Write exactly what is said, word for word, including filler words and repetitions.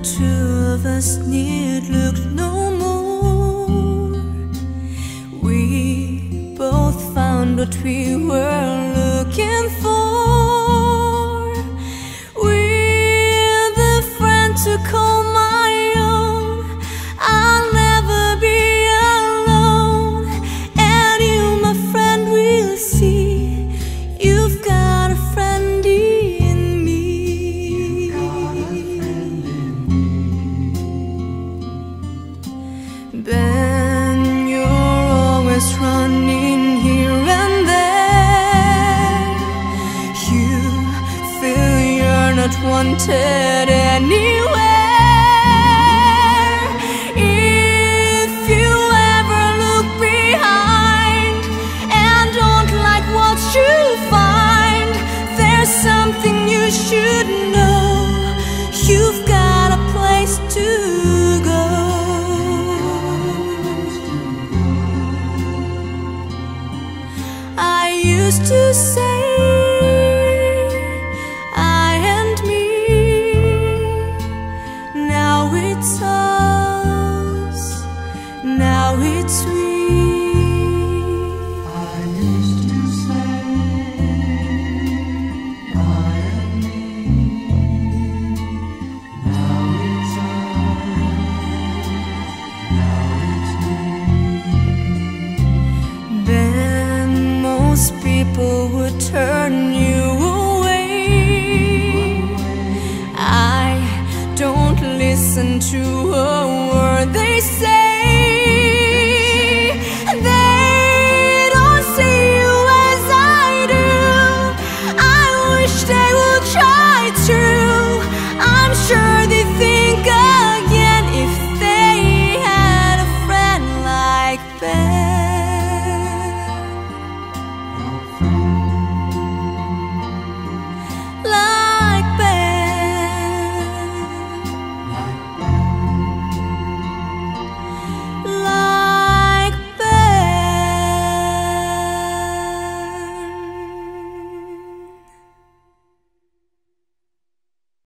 two of us need look no more. We both found what we were looking for. We're the friends who call my own. I'll never be alone. And you, my friend, will see you've got a friend in me. Ben, you're always running here and there. You feel you're not wanted anywhere. If you ever look behind and don't like what you find, there's something you should know. You've got a place to go. I used to say I and me, now it's us, now it's we. I used to say I and me, now it's us, now it's we. Then most people would turn you away. I don't listen to a